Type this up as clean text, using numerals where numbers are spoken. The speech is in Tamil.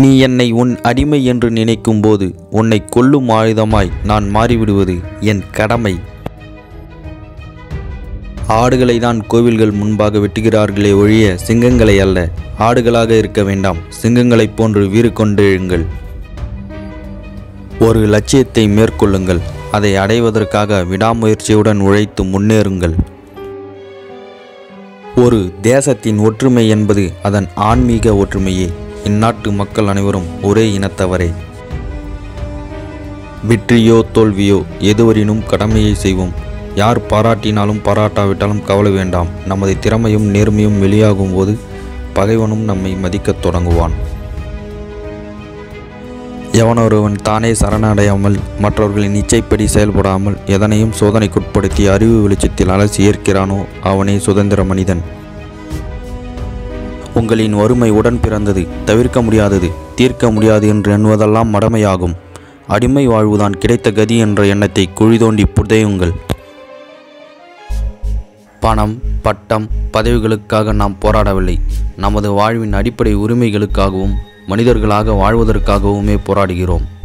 நீ என்னை உன் அடிமை என்று நினைக்கும் போது உன்னை கொல்லும் ஆயுதமாய் நான் மாறிவிடுவது என் கடமை. ஆடுகளை தான் கோவில்கள் முன்பாக வெட்டுகிறார்களே ஒழிய சிங்கங்களை அல்ல. ஆடுகளாக இருக்க வேண்டாம், சிங்கங்களைப் போன்று வீறு கொண்டெழுங்கள். ஒரு லட்சியத்தை மேற்கொள்ளுங்கள், அதை அடைவதற்காக விடாமுயற்சியுடன் உழைத்து முன்னேறுங்கள். ஒரு தேசத்தின் ஒற்றுமை என்பது அதன் ஆன்மீக ஒற்றுமையே. இந்நாட்டு மக்கள் அனைவரும் ஒரே இனத்தவரே. வெற்றியோ தோல்வியோ எதுவரினும் கடமையை செய்வோம். யார் பாராட்டினாலும் பாராட்டாவிட்டாலும் கவலை வேண்டாம். நமது திறமையும் நேர்மையும் வெளியாகும் போது பகைவனும் நம்மை மதிக்கத் தொடங்குவான். எவனொருவன் தானே சரணடையாமல் மற்றவர்களின் இச்சைப்படி செயல்படாமல் எதனையும் சோதனைக்குட்படுத்தி அறிவு வெளிச்சத்தில் அலசி ஏற்கிறானோ அவனே சுதந்திர மனிதன். உங்களின் வறுமை உடன் பிறந்தது, தவிர்க்க முடியாதது, தீர்க்க முடியாது என்று எண்ணுவதெல்லாம் மடமையாகும். அடிமை வாழ்வுதான் கிடைத்த கதி என்ற எண்ணத்தை குழி தோண்டி புதையுங்கள். பணம், பட்டம், பதவிகளுக்காக நாம் போராடவில்லை. நமது வாழ்வின் அடிப்படை உரிமைகளுக்காகவும் மனிதர்களாக வாழ்வதற்காகவுமே போராடுகிறோம்.